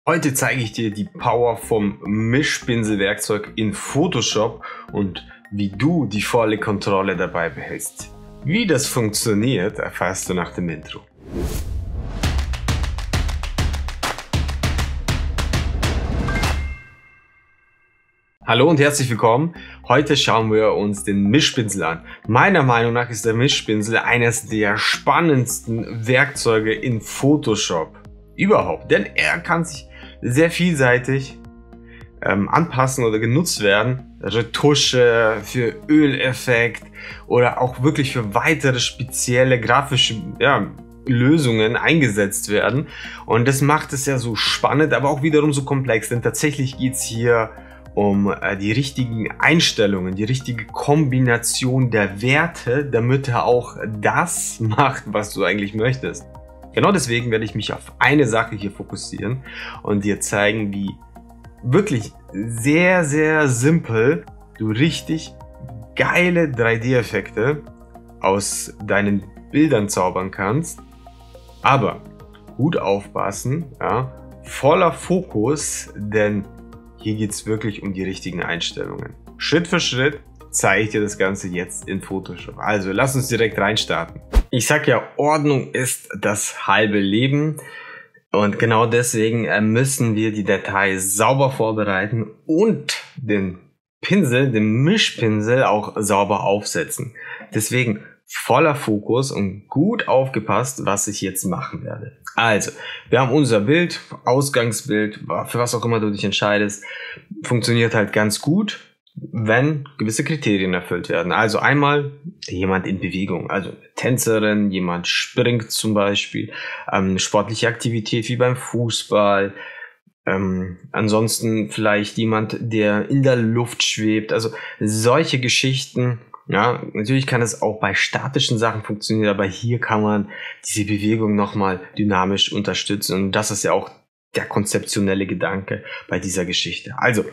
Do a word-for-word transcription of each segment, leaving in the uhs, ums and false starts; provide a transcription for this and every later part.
Heute zeige ich dir die Power vom Mischpinselwerkzeug in Photoshop und wie du die volle Kontrolle dabei behältst. Wie das funktioniert, erfährst du nach dem Intro. Hallo und herzlich willkommen. Heute schauen wir uns den Mischpinsel an. Meiner Meinung nach ist der Mischpinsel eines der spannendsten Werkzeuge in Photoshop überhaupt, denn er kann sich sehr vielseitig ähm, anpassen oder genutzt werden. Retusche, für Öleffekt oder auch wirklich für weitere spezielle grafische ja, Lösungen eingesetzt werden. Und das macht es ja so spannend, aber auch wiederum so komplex, denn tatsächlich geht es hier um äh, die richtigen Einstellungen, die richtige Kombination der Werte, damit er auch das macht, was du eigentlich möchtest. Genau deswegen werde ich mich auf eine Sache hier fokussieren und dir zeigen, wie wirklich sehr, sehr simpel du richtig geile drei D-Effekte aus deinen Bildern zaubern kannst. Aber gut aufpassen, ja, voller Fokus, denn hier geht es wirklich um die richtigen Einstellungen. Schritt für Schritt zeige ich dir das Ganze jetzt in Photoshop. Also lass uns direkt reinstarten. Ich sag ja, Ordnung ist das halbe Leben. Und genau deswegen müssen wir die Datei sauber vorbereiten und den Pinsel, den Mischpinsel auch sauber aufsetzen. Deswegen voller Fokus und gut aufgepasst, was ich jetzt machen werde. Also, wir haben unser Bild, Ausgangsbild, für was auch immer du dich entscheidest, funktioniert halt ganz gut, wenn gewisse Kriterien erfüllt werden. Also einmal jemand in Bewegung, also eine Tänzerin, jemand springt zum Beispiel, ähm, sportliche Aktivität wie beim Fußball, ähm, ansonsten vielleicht jemand, der in der Luft schwebt, also solche Geschichten. Ja, natürlich kann es auch bei statischen Sachen funktionieren, aber hier kann man diese Bewegung nochmal dynamisch unterstützen und das ist ja auch der konzeptionelle Gedanke bei dieser Geschichte. Also,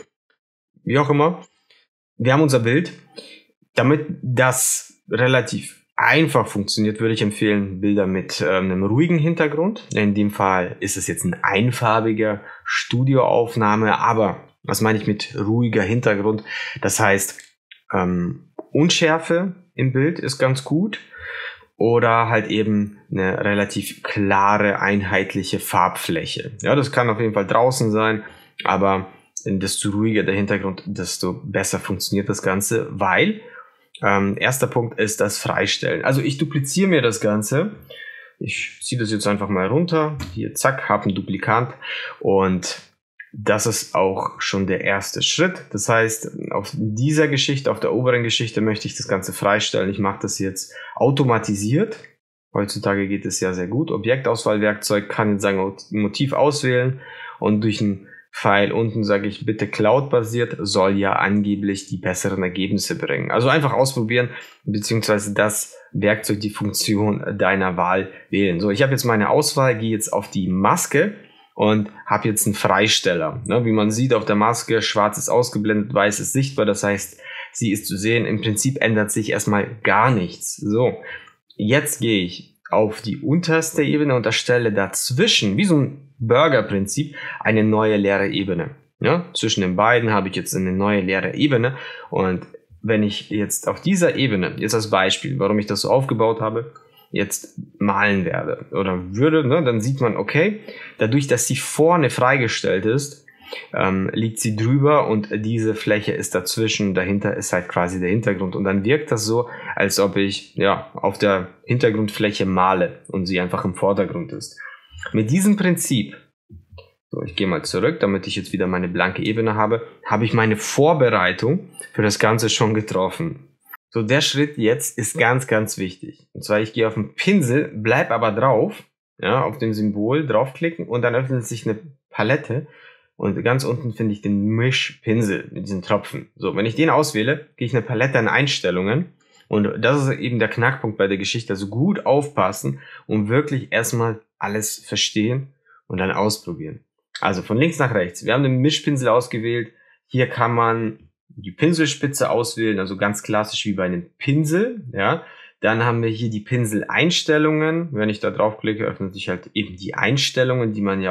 wie auch immer, wir haben unser Bild. Damit das relativ einfach funktioniert, würde ich empfehlen, Bilder mit äh, einem ruhigen Hintergrund. In dem Fall ist es jetzt eine einfarbiger Studioaufnahme, aber was meine ich mit ruhiger Hintergrund? Das heißt, ähm, Unschärfe im Bild ist ganz gut oder halt eben eine relativ klare, einheitliche Farbfläche. Ja, das kann auf jeden Fall draußen sein, aber desto ruhiger der Hintergrund, desto besser funktioniert das Ganze, weil ähm, erster Punkt ist das Freistellen. Also ich dupliziere mir das Ganze. Ich ziehe das jetzt einfach mal runter. Hier, zack, habe ein Duplikat und das ist auch schon der erste Schritt. Das heißt, auf dieser Geschichte, auf der oberen Geschichte möchte ich das Ganze freistellen. Ich mache das jetzt automatisiert. Heutzutage geht es ja sehr gut. Objektauswahlwerkzeug kann jetzt sagen, Motiv auswählen und durch einen Pfeil unten sage ich bitte Cloud-basiert, soll ja angeblich die besseren Ergebnisse bringen. Also einfach ausprobieren, beziehungsweise das Werkzeug, die Funktion deiner Wahl wählen. So, ich habe jetzt meine Auswahl, gehe jetzt auf die Maske und habe jetzt einen Freisteller. Ne, wie man sieht auf der Maske, schwarz ist ausgeblendet, weiß ist sichtbar, das heißt, sie ist zu sehen. Im Prinzip ändert sich erstmal gar nichts. So, jetzt gehe ich auf die unterste Ebene und erstelle dazwischen, wie so ein Burger-Prinzip, eine neue leere Ebene. Ja, zwischen den beiden habe ich jetzt eine neue leere Ebene und wenn ich jetzt auf dieser Ebene, jetzt als Beispiel, warum ich das so aufgebaut habe, jetzt malen werde oder würde, ne, dann sieht man, okay, dadurch, dass sie vorne freigestellt ist, ähm, liegt sie drüber und diese Fläche ist dazwischen, dahinter ist halt quasi der Hintergrund und dann wirkt das so, als ob ich ja auf der Hintergrundfläche male und sie einfach im Vordergrund ist. Mit diesem Prinzip, so, ich gehe mal zurück, damit ich jetzt wieder meine blanke Ebene habe, habe ich meine Vorbereitung für das Ganze schon getroffen. So, der Schritt jetzt ist ganz, ganz wichtig. Und zwar, ich gehe auf den Pinsel, bleib aber drauf, ja, auf dem Symbol draufklicken und dann öffnet sich eine Palette und ganz unten finde ich den Mischpinsel mit diesen Tropfen. So, wenn ich den auswähle, gehe ich eine Palette an Einstellungen und das ist eben der Knackpunkt bei der Geschichte. Also gut aufpassen und wirklich erstmal alles verstehen und dann ausprobieren. Also von links nach rechts. Wir haben den Mischpinsel ausgewählt. Hier kann man die Pinselspitze auswählen, also ganz klassisch wie bei einem Pinsel, ja. Dann haben wir hier die Pinseleinstellungen. Wenn ich da draufklicke, öffnet sich halt eben die Einstellungen, die man ja auch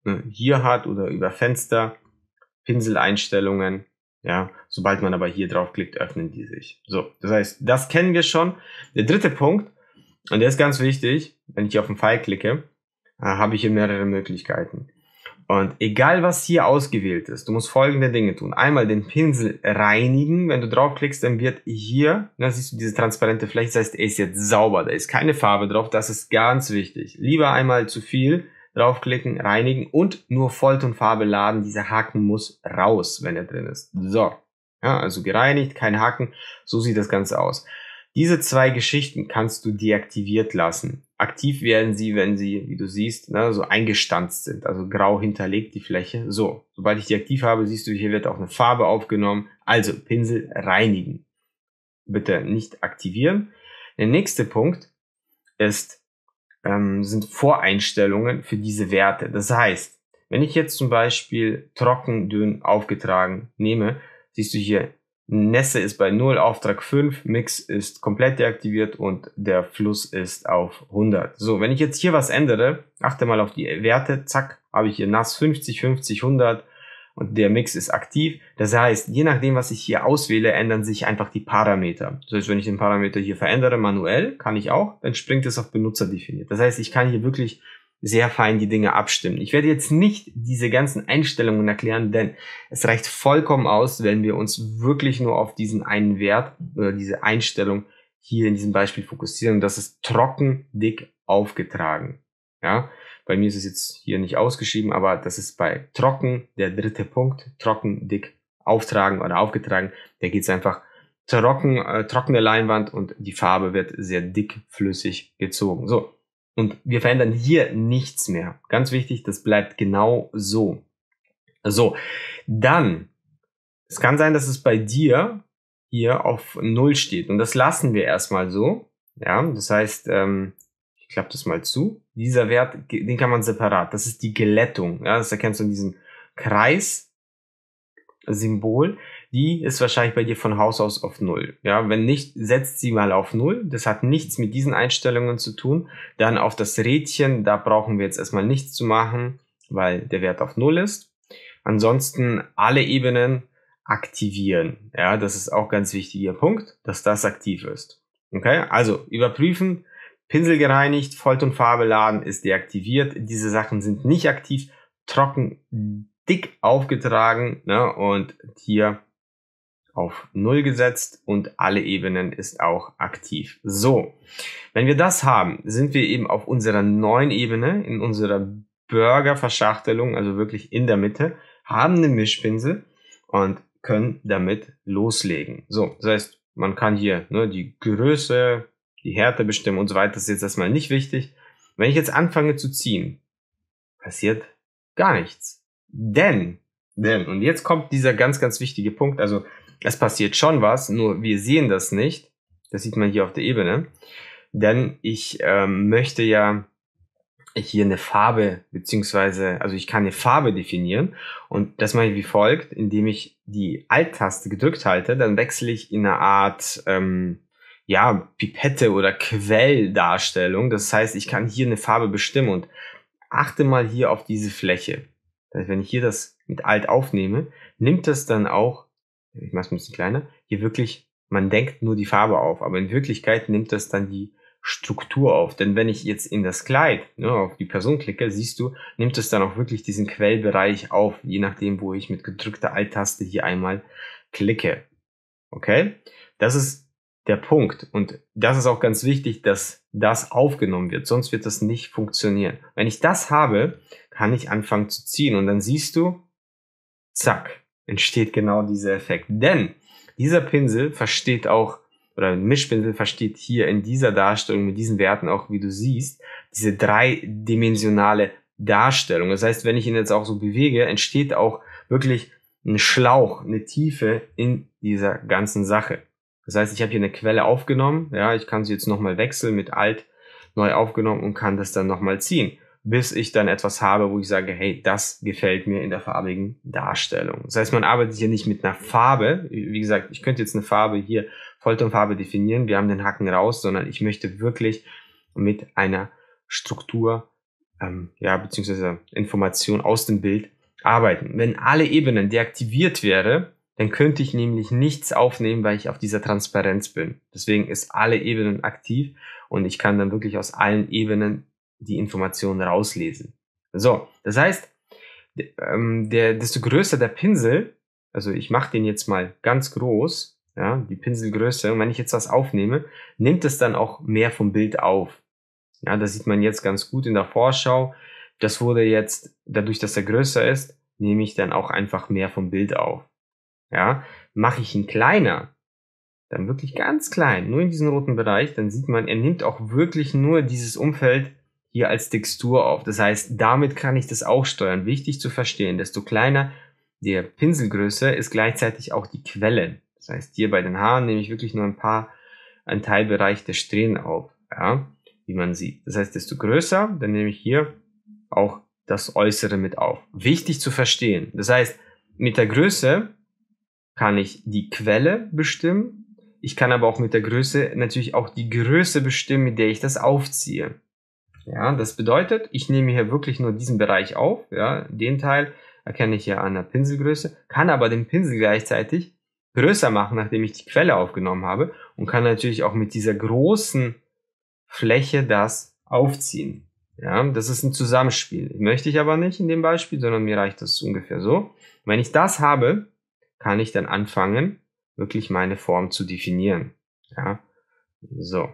ne, hier hat oder über Fenster, Pinseleinstellungen. Ja, sobald man aber hier draufklickt, öffnen die sich. So, das heißt, das kennen wir schon. Der dritte Punkt, und der ist ganz wichtig, wenn ich hier auf den Pfeil klicke, äh, habe ich hier mehrere Möglichkeiten. Und egal was hier ausgewählt ist, du musst folgende Dinge tun. Einmal den Pinsel reinigen. Wenn du draufklickst, dann wird hier, da siehst du diese transparente Fläche, das heißt, er ist jetzt sauber. Da ist keine Farbe drauf, das ist ganz wichtig. Lieber einmal zu viel draufklicken, reinigen und nur Volt und Farbe laden. Dieser Haken muss raus, wenn er drin ist. So, ja, also gereinigt, kein Haken. So sieht das Ganze aus. Diese zwei Geschichten kannst du deaktiviert lassen. Aktiv werden sie, wenn sie, wie du siehst, ne, so eingestanzt sind, also grau hinterlegt die Fläche. So, sobald ich die aktiv habe, siehst du, hier wird auch eine Farbe aufgenommen. Also Pinsel reinigen. Bitte nicht aktivieren. Der nächste Punkt ist, ähm, sind Voreinstellungen für diese Werte. Das heißt, wenn ich jetzt zum Beispiel trocken, dünn, aufgetragen nehme, siehst du hier, Nässe ist bei null, Auftrag fünf, Mix ist komplett deaktiviert und der Fluss ist auf hundert. So, wenn ich jetzt hier was ändere, achte mal auf die Werte, zack, habe ich hier nass fünfzig, fünfzig, hundert und der Mix ist aktiv. Das heißt, je nachdem, was ich hier auswähle, ändern sich einfach die Parameter. Das heißt, wenn ich den Parameter hier verändere, manuell, kann ich auch, dann springt es auf Benutzer definiert. Das heißt, ich kann hier wirklich sehr fein die Dinge abstimmen. Ich werde jetzt nicht diese ganzen Einstellungen erklären, denn es reicht vollkommen aus, wenn wir uns wirklich nur auf diesen einen Wert oder diese Einstellung hier in diesem Beispiel fokussieren. Das ist trocken, dick, aufgetragen. Ja, bei mir ist es jetzt hier nicht ausgeschrieben, aber das ist bei trocken der dritte Punkt. Trocken, dick, auftragen oder aufgetragen. Da geht es einfach trocken, äh, trockene Leinwand und die Farbe wird sehr dick, flüssig gezogen. So. Und wir verändern hier nichts mehr. Ganz wichtig, das bleibt genau so. So, dann, es kann sein, dass es bei dir hier auf null steht. Und das lassen wir erstmal so. Ja, das heißt, ähm, ich klappe das mal zu. Dieser Wert, den kann man separat. Das ist die Glättung. Ja, das erkennst du in diesem Kreis-Symbol. Die ist wahrscheinlich bei dir von Haus aus auf null. Ja, wenn nicht, setzt sie mal auf null. Das hat nichts mit diesen Einstellungen zu tun. Dann auf das Rädchen, da brauchen wir jetzt erstmal nichts zu machen, weil der Wert auf null ist. Ansonsten alle Ebenen aktivieren. Ja, das ist auch ganz wichtiger Punkt, dass das aktiv ist. Okay, also überprüfen, Pinsel gereinigt, Volt und Farbe laden ist deaktiviert. Diese Sachen sind nicht aktiv, trocken, dick aufgetragen, ne, und hier auf null gesetzt und alle Ebenen ist auch aktiv. So, wenn wir das haben, sind wir eben auf unserer neuen Ebene, in unserer Burger-Verschachtelung, also wirklich in der Mitte, haben einen Mischpinsel und können damit loslegen. So, das heißt, man kann hier, ne, die Größe, die Härte bestimmen und so weiter, das ist jetzt erstmal nicht wichtig. Wenn ich jetzt anfange zu ziehen, passiert gar nichts. Denn, denn, und jetzt kommt dieser ganz, ganz wichtige Punkt, also es passiert schon was, nur wir sehen das nicht. Das sieht man hier auf der Ebene. Denn ich ähm, möchte ja hier eine Farbe, beziehungsweise, also ich kann eine Farbe definieren. Und das mache ich wie folgt, indem ich die Alt-Taste gedrückt halte, dann wechsle ich in eine Art, ähm, ja, Pipette oder Quelldarstellung. Das heißt, ich kann hier eine Farbe bestimmen und achte mal hier auf diese Fläche. Das heißt, wenn ich hier das mit Alt aufnehme, nimmt das dann auch, ich mache es ein bisschen kleiner, hier wirklich, man denkt nur die Farbe auf, aber in Wirklichkeit nimmt das dann die Struktur auf. Denn wenn ich jetzt in das Kleid, ne, auf die Person klicke, siehst du, nimmt es dann auch wirklich diesen Quellbereich auf, je nachdem, wo ich mit gedrückter Alt-Taste hier einmal klicke. Okay? Das ist der Punkt. Und das ist auch ganz wichtig, dass das aufgenommen wird, sonst wird das nicht funktionieren. Wenn ich das habe, kann ich anfangen zu ziehen und dann siehst du, zack, entsteht genau dieser Effekt. Denn dieser Pinsel versteht auch, oder ein Mischpinsel versteht hier in dieser Darstellung mit diesen Werten auch, wie du siehst, diese dreidimensionale Darstellung. Das heißt, wenn ich ihn jetzt auch so bewege, entsteht auch wirklich ein Schlauch, eine Tiefe in dieser ganzen Sache. Das heißt, ich habe hier eine Quelle aufgenommen, ja, ich kann sie jetzt nochmal wechseln mit Alt, neu aufgenommen und kann das dann nochmal ziehen, bis ich dann etwas habe, wo ich sage, hey, das gefällt mir in der farbigen Darstellung. Das heißt, man arbeitet hier nicht mit einer Farbe. Wie gesagt, ich könnte jetzt eine Farbe hier, Volltonfarbe definieren, wir haben den Haken raus, sondern ich möchte wirklich mit einer Struktur ähm, ja, beziehungsweise Information aus dem Bild arbeiten. Wenn alle Ebenen deaktiviert wäre, dann könnte ich nämlich nichts aufnehmen, weil ich auf dieser Transparenz bin. Deswegen ist alle Ebenen aktiv und ich kann dann wirklich aus allen Ebenen die Informationen rauslesen. So, das heißt, ähm, der, desto größer der Pinsel, also ich mache den jetzt mal ganz groß, ja, die Pinselgröße, und wenn ich jetzt was aufnehme, nimmt es dann auch mehr vom Bild auf. Ja, das sieht man jetzt ganz gut in der Vorschau. Das wurde jetzt, dadurch, dass er größer ist, nehme ich dann auch einfach mehr vom Bild auf. Ja, mache ich ihn kleiner, dann wirklich ganz klein, nur in diesem roten Bereich, dann sieht man, er nimmt auch wirklich nur dieses Umfeld hier als Textur auf. Das heißt, damit kann ich das auch steuern. Wichtig zu verstehen, desto kleiner die Pinselgröße ist gleichzeitig auch die Quelle. Das heißt, hier bei den Haaren nehme ich wirklich nur ein paar, einen Teilbereich der Strähnen auf, ja, wie man sieht. Das heißt, desto größer, dann nehme ich hier auch das Äußere mit auf. Wichtig zu verstehen. Das heißt, mit der Größe kann ich die Quelle bestimmen. Ich kann aber auch mit der Größe natürlich auch die Größe bestimmen, mit der ich das aufziehe. Ja, das bedeutet, ich nehme hier wirklich nur diesen Bereich auf. Ja, den Teil erkenne ich ja an der Pinselgröße, kann aber den Pinsel gleichzeitig größer machen, nachdem ich die Quelle aufgenommen habe, und kann natürlich auch mit dieser großen Fläche das aufziehen. Ja, das ist ein Zusammenspiel. Möchte ich aber nicht in dem Beispiel, sondern mir reicht das ungefähr so. Wenn ich das habe, kann ich dann anfangen, wirklich meine Form zu definieren. Ja, so.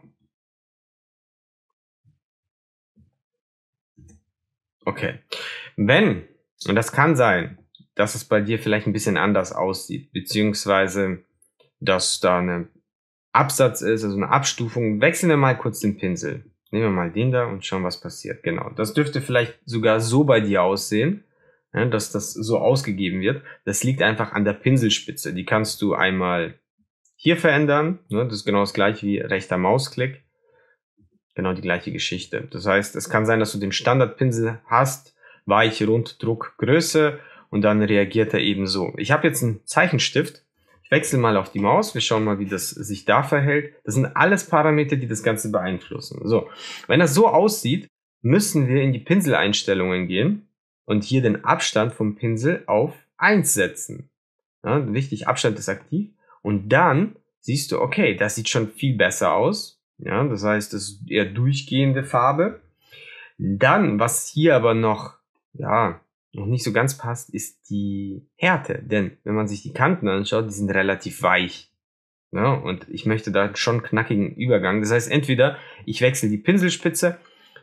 Okay. Wenn, und das kann sein, dass es bei dir vielleicht ein bisschen anders aussieht, beziehungsweise, dass da eine Absatz ist, also eine Abstufung, wechseln wir mal kurz den Pinsel. Nehmen wir mal den da und schauen, was passiert. Genau. Das dürfte vielleicht sogar so bei dir aussehen, ja, dass das so ausgegeben wird. Das liegt einfach an der Pinselspitze. Die kannst du einmal hier verändern. Ne? Das ist genau das gleiche wie rechter Mausklick. Genau die gleiche Geschichte. Das heißt, es kann sein, dass du den Standardpinsel hast, weich, rund, Druck, Größe, und dann reagiert er eben so. Ich habe jetzt einen Zeichenstift. Ich wechsle mal auf die Maus. Wir schauen mal, wie das sich da verhält. Das sind alles Parameter, die das Ganze beeinflussen. So, wenn das so aussieht, müssen wir in die Pinseleinstellungen gehen und hier den Abstand vom Pinsel auf eins setzen. Ja, wichtig, Abstand ist aktiv. Und dann siehst du, okay, das sieht schon viel besser aus. Ja, das heißt, das ist eher durchgehende Farbe. Dann, was hier aber noch, ja, noch nicht so ganz passt, ist die Härte. Denn wenn man sich die Kanten anschaut, die sind relativ weich. Ja, und ich möchte da schon einen knackigen Übergang. Das heißt, entweder ich wechsle die Pinselspitze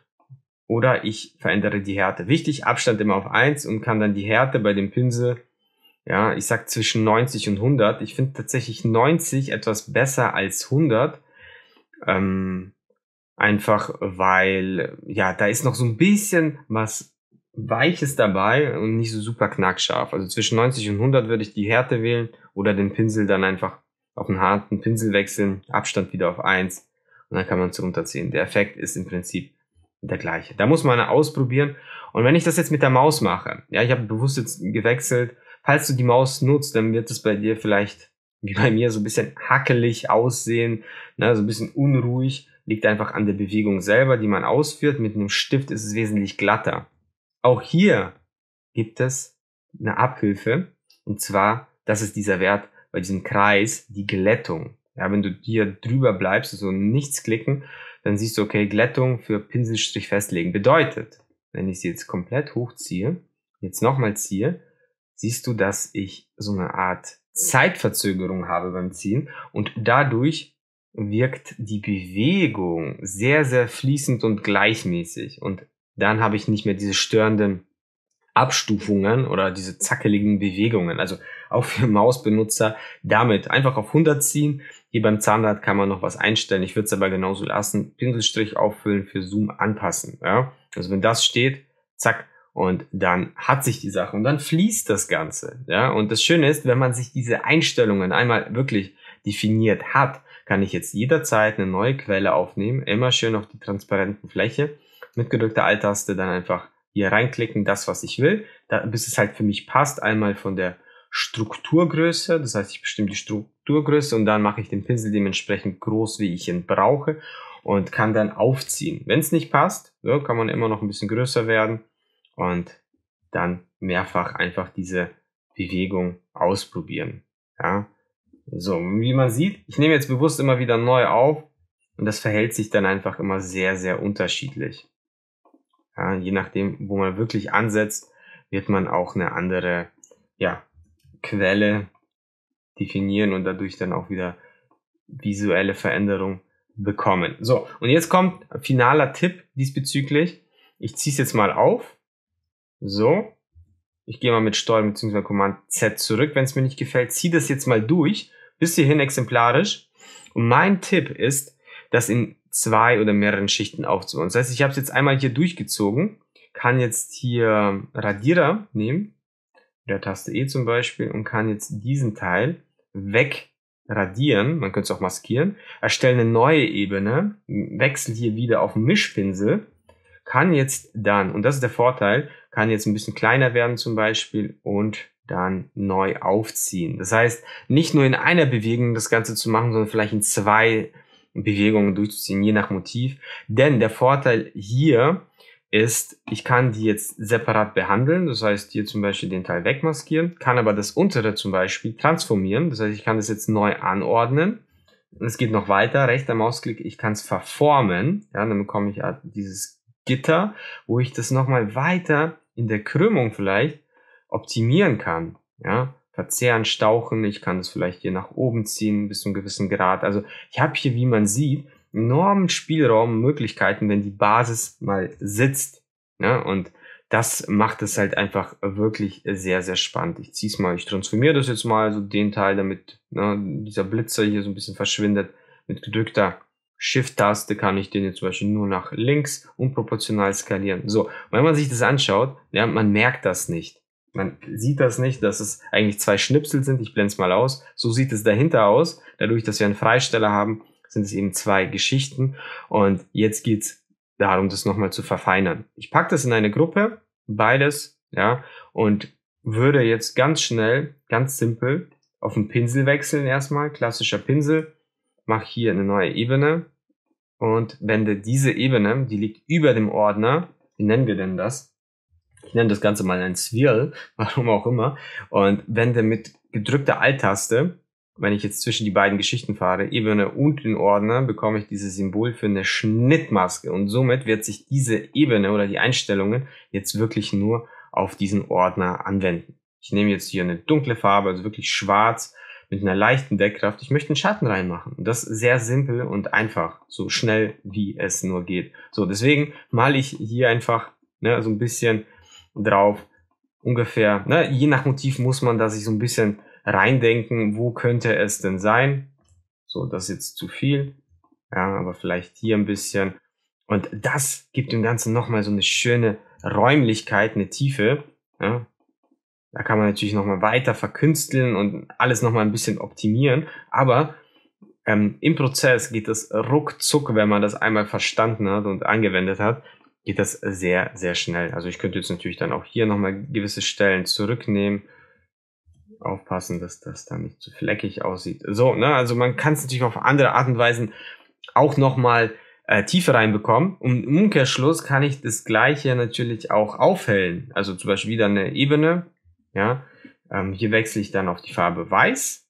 oder ich verändere die Härte. Wichtig, Abstand immer auf eins, und kann dann die Härte bei dem Pinsel, ja, ich sag zwischen neunzig und hundert. Ich finde tatsächlich neunzig etwas besser als hundert. Ähm, einfach weil, ja, da ist noch so ein bisschen was Weiches dabei und nicht so super knackscharf. Also zwischen neunzig und hundert würde ich die Härte wählen oder den Pinsel dann einfach auf einen harten Pinsel wechseln, Abstand wieder auf eins, und dann kann man es runterziehen. Der Effekt ist im Prinzip der gleiche. Da muss man ausprobieren. Und wenn ich das jetzt mit der Maus mache, ja, ich habe bewusst jetzt gewechselt, falls du die Maus nutzt, dann wird es bei dir vielleicht wie bei mir so ein bisschen hackelig aussehen, ne, so ein bisschen unruhig, liegt einfach an der Bewegung selber, die man ausführt. Mit einem Stift ist es wesentlich glatter. Auch hier gibt es eine Abhilfe, und zwar, das ist dieser Wert bei diesem Kreis, die Glättung. Ja, wenn du hier drüber bleibst, also nichts klicken, dann siehst du, okay, Glättung für Pinselstrich festlegen. Bedeutet, wenn ich sie jetzt komplett hochziehe, jetzt nochmal ziehe, siehst du, dass ich so eine Art Zeitverzögerung habe beim Ziehen, und dadurch wirkt die Bewegung sehr, sehr fließend und gleichmäßig, und dann habe ich nicht mehr diese störenden Abstufungen oder diese zackeligen Bewegungen. Also auch für Mausbenutzer damit einfach auf hundert ziehen. Hier beim Zahnrad kann man noch was einstellen. Ich würde es aber genauso lassen. Pinselstrich auffüllen, für Zoom anpassen. Ja? Also wenn das steht, zack, und dann hat sich die Sache und dann fließt das Ganze. Ja? Und das Schöne ist, wenn man sich diese Einstellungen einmal wirklich definiert hat, kann ich jetzt jederzeit eine neue Quelle aufnehmen. Immer schön auf die transparenten Fläche. Mit gedrückter Alt-Taste dann einfach hier reinklicken, das, was ich will, da, bis es halt für mich passt. Einmal von der Strukturgröße, das heißt, ich bestimme die Strukturgröße, und dann mache ich den Pinsel dementsprechend groß, wie ich ihn brauche. und kann dann aufziehen. Wenn es nicht passt, so, kann man immer noch ein bisschen größer werden und dann mehrfach einfach diese Bewegung ausprobieren. Ja, so, wie man sieht, ich nehme jetzt bewusst immer wieder neu auf und das verhält sich dann einfach immer sehr, sehr unterschiedlich. Ja, je nachdem, wo man wirklich ansetzt, wird man auch eine andere, ja, Quelle definieren und dadurch dann auch wieder visuelle Veränderung bekommen. So, und jetzt kommt ein finaler Tipp diesbezüglich. Ich ziehe es jetzt mal auf. So, ich gehe mal mit Steuerung bzw. Command Z zurück, wenn es mir nicht gefällt. Ziehe das jetzt mal durch, bis hierhin exemplarisch. Und mein Tipp ist, das in zwei oder mehreren Schichten aufzubauen. Das heißt, ich habe es jetzt einmal hier durchgezogen, kann jetzt hier Radierer nehmen, der Taste E zum Beispiel, und kann jetzt diesen Teil wegradieren, man könnte es auch maskieren, erstelle eine neue Ebene, wechsle hier wieder auf den Mischpinsel, kann jetzt dann, und das ist der Vorteil, kann jetzt ein bisschen kleiner werden zum Beispiel und dann neu aufziehen. Das heißt, nicht nur in einer Bewegung das Ganze zu machen, sondern vielleicht in zwei Bewegungen durchzuziehen, je nach Motiv. Denn der Vorteil hier ist, ich kann die jetzt separat behandeln, das heißt hier zum Beispiel den Teil wegmaskieren, kann aber das untere zum Beispiel transformieren, das heißt ich kann das jetzt neu anordnen. Es geht noch weiter, rechter Mausklick, ich kann es verformen, ja, dann bekomme ich dieses Gitter, wo ich das nochmal weiter in der Krümmung vielleicht optimieren kann, ja, verzehren, stauchen, ich kann das vielleicht hier nach oben ziehen bis zu einem gewissen Grad, also ich habe hier, wie man sieht, enormen Spielraum, Möglichkeiten, wenn die Basis mal sitzt, ja, und das macht es halt einfach wirklich sehr, sehr spannend. Ich ziehe es mal, ich transformiere das jetzt mal, so den Teil, damit ne, dieser Blitzer hier so ein bisschen verschwindet. Mit gedrückter Shift-Taste kann ich den jetzt zum Beispiel nur nach links unproportional skalieren. So, wenn man sich das anschaut, ja, man merkt das nicht. Man sieht das nicht, dass es eigentlich zwei Schnipsel sind. Ich blende es mal aus. So sieht es dahinter aus. Dadurch, dass wir einen Freisteller haben, sind es eben zwei Geschichten. Und jetzt geht es darum, das nochmal zu verfeinern. Ich packe das in eine Gruppe, beides, ja, und würde jetzt ganz schnell, ganz simpel auf den Pinsel wechseln erstmal. Klassischer Pinsel. Mache hier eine neue Ebene und wende diese Ebene, die liegt über dem Ordner. Wie nennen wir denn das? Ich nenne das Ganze mal ein Swirl, warum auch immer. Und wende mit gedrückter Alt-Taste, wenn ich jetzt zwischen die beiden Geschichten fahre, Ebene und den Ordner, bekomme ich dieses Symbol für eine Schnittmaske. Und somit wird sich diese Ebene oder die Einstellungen jetzt wirklich nur auf diesen Ordner anwenden. Ich nehme jetzt hier eine dunkle Farbe, also wirklich schwarz, mit einer leichten Deckkraft. Ich möchte einen Schatten reinmachen. Und das sehr simpel und einfach, so schnell wie es nur geht. So, deswegen male ich hier einfach ne, so ein bisschen drauf, ungefähr, ne, je nach Motiv muss man da sich so ein bisschen reindenken, wo könnte es denn sein. So, das ist jetzt zu viel. Ja, aber vielleicht hier ein bisschen. Und das gibt dem Ganzen nochmal so eine schöne Räumlichkeit, eine Tiefe. Ja. Da kann man natürlich nochmal weiter verkünsteln und alles nochmal ein bisschen optimieren. Aber ähm, im Prozess geht es ruckzuck, wenn man das einmal verstanden hat und angewendet hat, geht das sehr, sehr schnell. Also ich könnte jetzt natürlich dann auch hier nochmal gewisse Stellen zurücknehmen. Aufpassen, dass das dann nicht zu fleckig aussieht. So, ne, also man kann es natürlich auf andere Art und Weisen auch nochmal äh, Tiefe reinbekommen. Und im Umkehrschluss kann ich das Gleiche natürlich auch aufhellen. Also zum Beispiel wieder eine Ebene. Ja, ähm, hier wechsle ich dann auf die Farbe Weiß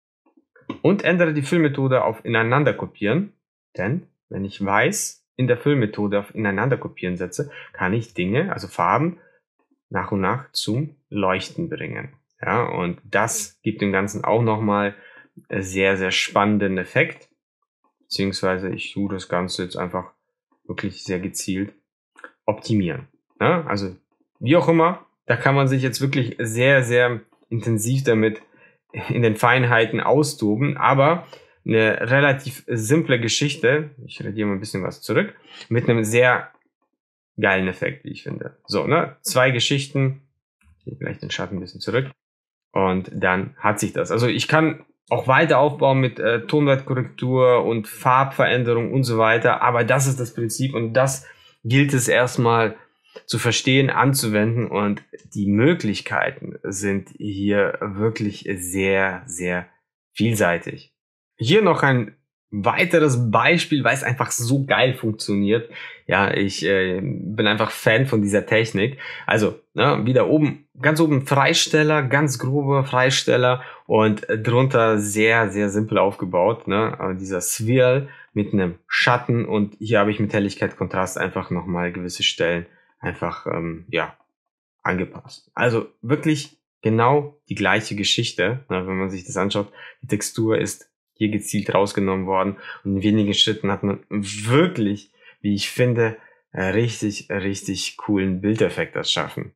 und ändere die Füllmethode auf Ineinander kopieren. Denn wenn ich Weiß in der Füllmethode auf Ineinander kopieren setze, kann ich Dinge, also Farben, nach und nach zum Leuchten bringen. Ja, und das gibt dem Ganzen auch nochmal einen sehr, sehr spannenden Effekt. Beziehungsweise ich tue das Ganze jetzt einfach wirklich sehr gezielt optimieren. Ja, also wie auch immer, da kann man sich jetzt wirklich sehr, sehr intensiv damit in den Feinheiten austoben, aber eine relativ simple Geschichte, ich rediere mal ein bisschen was zurück, mit einem sehr geilen Effekt, wie ich finde. So, ne, zwei Geschichten, hier vielleicht den Schatten ein bisschen zurück und dann hat sich das. Also ich kann auch weiter aufbauen mit äh, Tonwertkorrektur und Farbveränderung und so weiter, aber das ist das Prinzip und das gilt es erstmal zu verstehen, anzuwenden und die Möglichkeiten sind hier wirklich sehr, sehr vielseitig. Hier noch ein weiteres Beispiel, weil es einfach so geil funktioniert. Ja, ich äh, bin einfach Fan von dieser Technik. Also, ne, wieder oben, ganz oben Freisteller, ganz grober Freisteller und drunter sehr, sehr simpel aufgebaut. Ne? Aber dieser Swirl mit einem Schatten und hier habe ich mit Helligkeit, Kontrast einfach nochmal gewisse Stellen einfach, ähm, ja, angepasst. Also wirklich genau die gleiche Geschichte, ne, wenn man sich das anschaut. Die Textur ist hier gezielt rausgenommen worden und in wenigen Schritten hat man wirklich, wie ich finde, richtig, richtig coolen Bildeffekt erschaffen.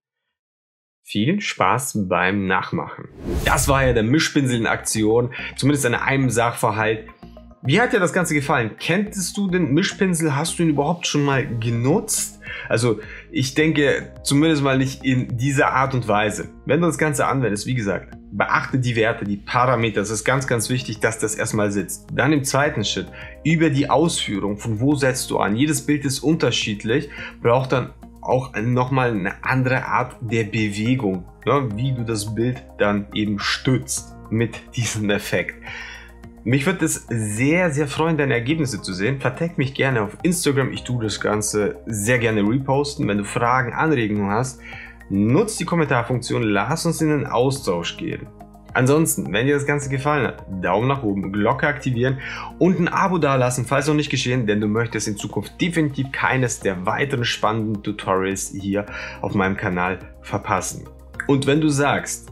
Viel Spaß beim Nachmachen. Das war ja der Mischpinsel in Aktion, zumindest an einem Sachverhalt. Wie hat dir das Ganze gefallen? Kenntest du den Mischpinsel? Hast du ihn überhaupt schon mal genutzt? Also ich denke zumindest mal nicht in dieser Art und Weise. Wenn du das Ganze anwendest, wie gesagt, beachte die Werte, die Parameter. Es ist ganz, ganz wichtig, dass das erstmal sitzt. Dann im zweiten Schritt über die Ausführung. Von wo setzt du an? Jedes Bild ist unterschiedlich, braucht dann auch nochmal eine andere Art der Bewegung, ne? Wie du das Bild dann eben stützt mit diesem Effekt. Mich würde es sehr, sehr freuen, deine Ergebnisse zu sehen. Vertag mich gerne auf Instagram. Ich tue das Ganze sehr gerne reposten. Wenn du Fragen, Anregungen hast, nutzt die Kommentarfunktion. Lass uns in den Austausch gehen. Ansonsten, wenn dir das Ganze gefallen hat, Daumen nach oben, Glocke aktivieren und ein Abo dalassen, falls noch nicht geschehen, denn du möchtest in Zukunft definitiv keines der weiteren spannenden Tutorials hier auf meinem Kanal verpassen. Und wenn du sagst,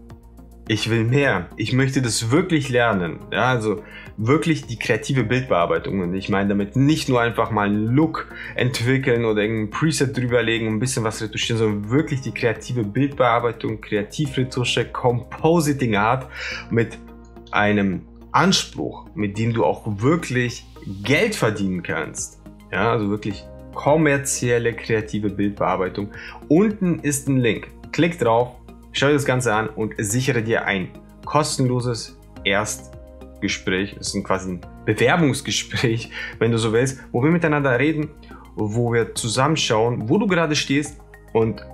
ich will mehr, ich möchte das wirklich lernen, ja, also wirklich die kreative Bildbearbeitung, und ich meine damit nicht nur einfach mal einen Look entwickeln oder irgendein Preset drüberlegen und ein bisschen was retuschieren, sondern wirklich die kreative Bildbearbeitung, Kreativretusche, Compositing Art mit einem Anspruch, mit dem du auch wirklich Geld verdienen kannst, ja, also wirklich kommerzielle kreative Bildbearbeitung. Unten ist ein Link, klick drauf. Schau dir das Ganze an und sichere dir ein kostenloses Erstgespräch. Das ist quasi ein Bewerbungsgespräch, wenn du so willst, wo wir miteinander reden, wo wir zusammenschauen, wo du gerade stehst und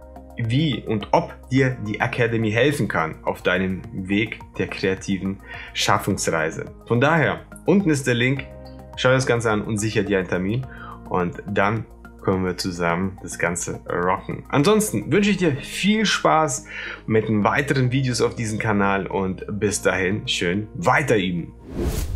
wie und ob dir die Academy helfen kann auf deinem Weg der kreativen Schaffungsreise. Von daher, unten ist der Link. Schau dir das Ganze an und sichere dir einen Termin und dann können wir zusammen das Ganze rocken. Ansonsten wünsche ich dir viel Spaß mit den weiteren Videos auf diesem Kanal und bis dahin schön weiter üben.